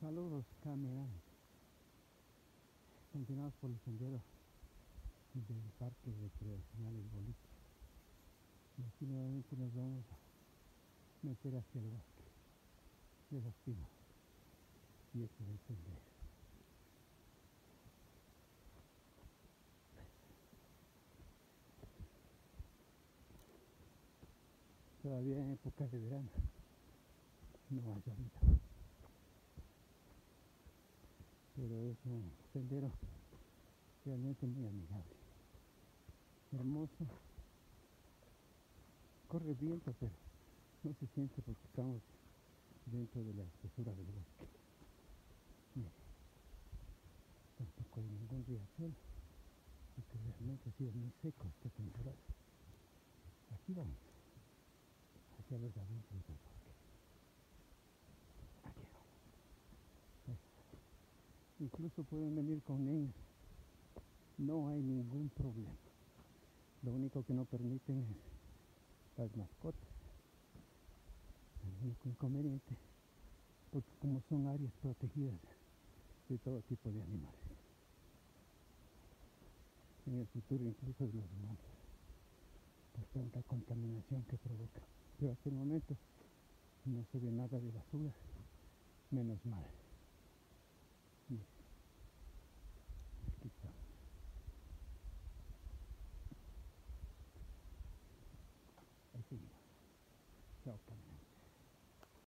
Saludos, cámara. Continuamos por el sendero del Parque Recreacional El Boliche. Y aquí nuevamente nos vamos a meter hacia el bosque de los pinos. Y este es el sendero. Todavía en época de verano no ha llovido, pero es un sendero realmente muy amigable, hermoso. Corre viento, pero no se siente porque estamos dentro de la espesura del bosque. Mire, tampoco hay ningún riachuelo porque realmente ha sido muy seco esta temporada. Aquí vamos hacia los adentros del bosque. Aquí vamos. Incluso pueden venir con niños, no hay ningún problema. Lo único que no permiten es las mascotas. El único inconveniente, porque como son áreas protegidas de todo tipo de animales, en el futuro incluso de los humanos, por tanta contaminación que provoca. Pero hasta el momento no se ve nada de basura, menos mal.